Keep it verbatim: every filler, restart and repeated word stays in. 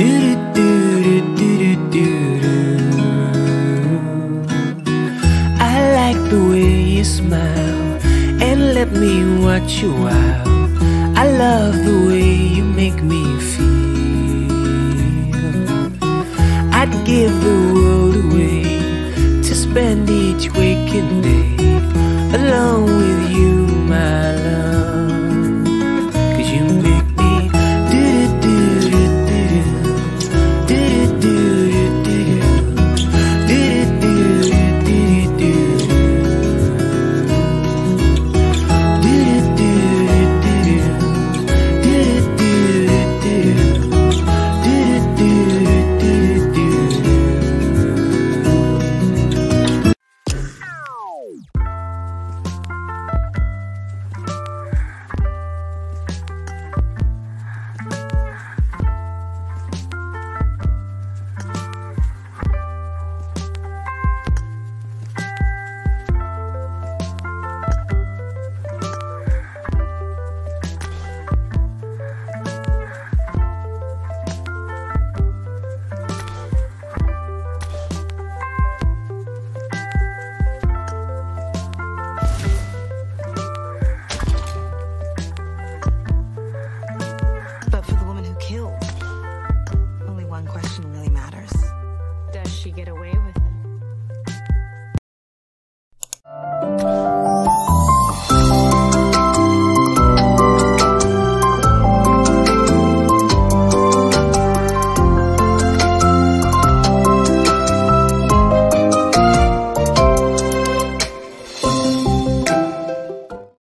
I like the way you smile and let me watch you out. I love the way you make me feel. I'd give the world away to spend each waking day alone with you, my